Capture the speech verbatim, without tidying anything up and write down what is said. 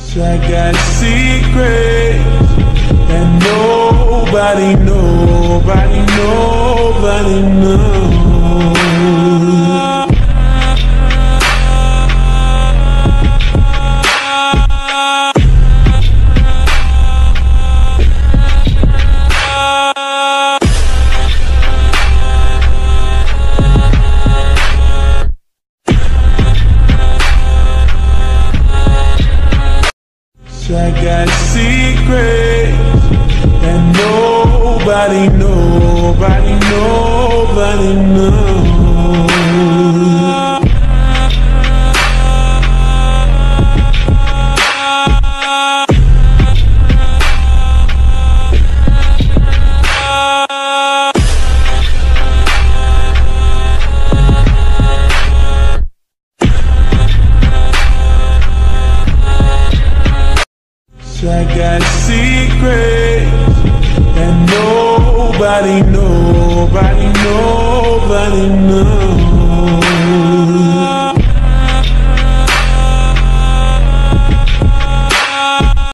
I got secrets that nobody, nobody, nobody knows. I got secrets that nobody, nobody, nobody knows. I got secrets that nobody, nobody, nobody knows.